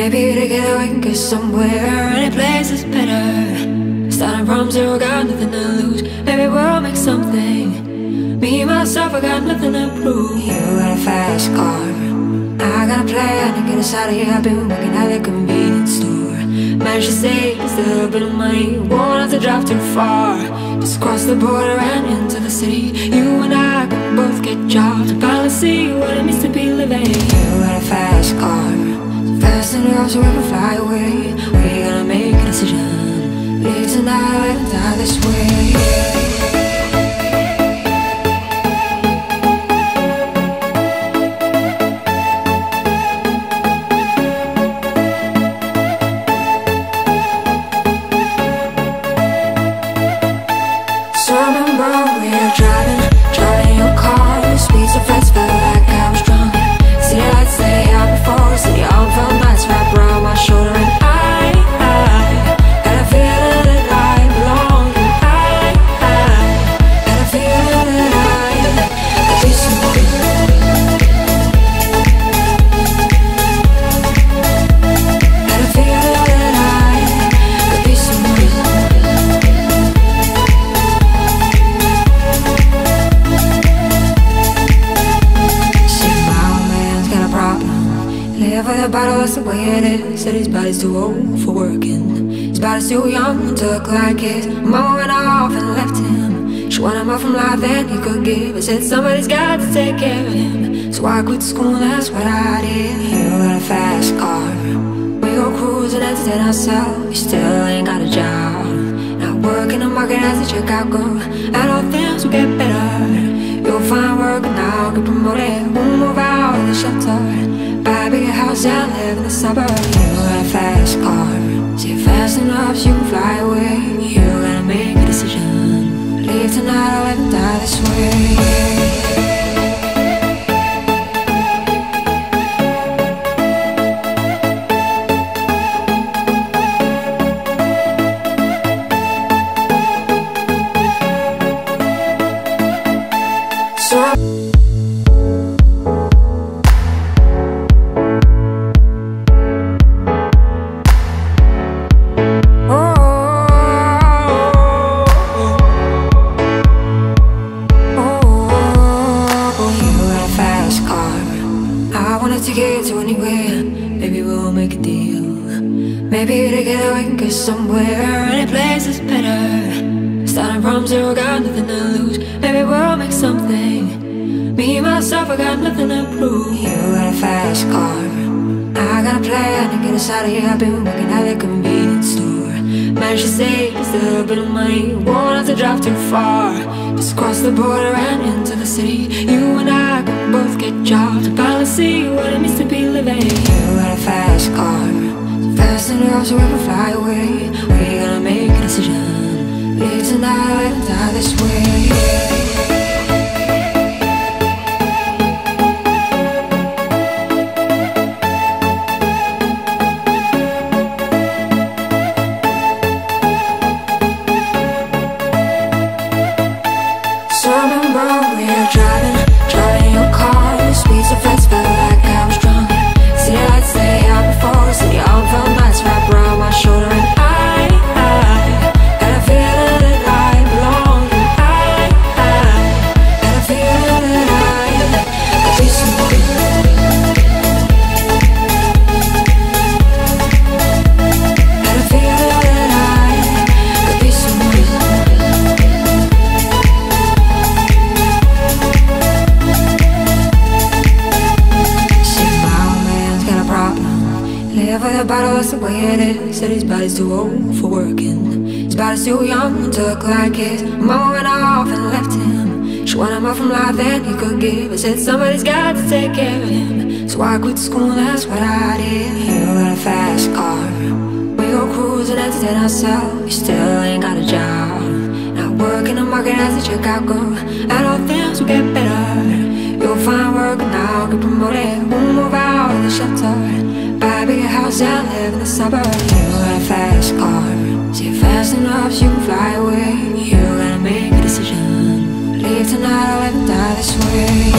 Maybe together we can get somewhere. Any place is better. Starting from zero, got nothing to lose. Maybe we'll make something. Me, myself, I got nothing to prove. You got a fast car, I got a plan to get us out of here. I've been working at the convenience store. Managed to save just a little bit of money. Won't have to drive too far. Just cross the border and into the city. You and I can both get jobs to finally see what it means to be living. You got a fast car, so fast enough so we can fly away. We're gonna make a decision. Live tonight and die this way. Driving your car, speed so fast, felt like I was drunk. City lights lay out before, city all felt nice, wrapped around my shoulder. And I had a feeling that I belonged. And I had a feeling that I could be someone. Had a feeling that I could be someone. Live with a bottle, that's the way it is. Said his body's too old for working. His body's too young to look like his. Mama went off and left him. She wanted more from life than he could give. I said somebody's got to take care of him. So I quit school, that's what I did. You got a fast car, we go cruising, entertain ourselves. You still ain't got a job, not working the market as a checkout girl. And all things will get better. You'll find work and I'll get promoted. We'll move out of the shelter, buy a bigger house and live in the suburbs. You got a fast car, see it fast enough so you can fly away. You gotta make a decision. Leave tonight or live and die this way. To get to anywhere, maybe we'll make a deal. Maybe together we can get somewhere. Any place is better. Starting from zero, got nothing to lose. Maybe we'll make something. Me, myself, I got nothing to prove. You got a fast car, I got a plan to get us out of here. I've been working at the convenience store. Managed to save just a little bit of money. Won't have to drive too far. Just cross the border and into the city. You and I can both get jobs to finally see what it means to be living. You got a fast car, so fast enough so we can fly away. We're gonna make a decision. Live tonight and die this way. Driving your car, speed so fast, felt like I was drunk. City lights lay out before, city all felt nice, wrapped around my shoulder. And I had a feeling that I belonged. And I had a feeling that I could be someone. Had a feeling that I could be someone. Live with a bottle, that's the way it is. Said his body's too old for working. His body's too young to look like his. Mama went off and left him. She wanted more from life than he could give. I said somebody's got to take care of him. So I quit school, that's what I did. You got a fast car, we go cruising, entertain ourselves. You still ain't got a job, not working the market as a checkout girl. And all things will get better. You'll find work and I'll get promoted. We'll move out of the shelter, buy a bigger house and live in the suburbs. You got a fast car, see it fast enough so you can fly away. You gotta make a decision. Leave tonight or live and die this way.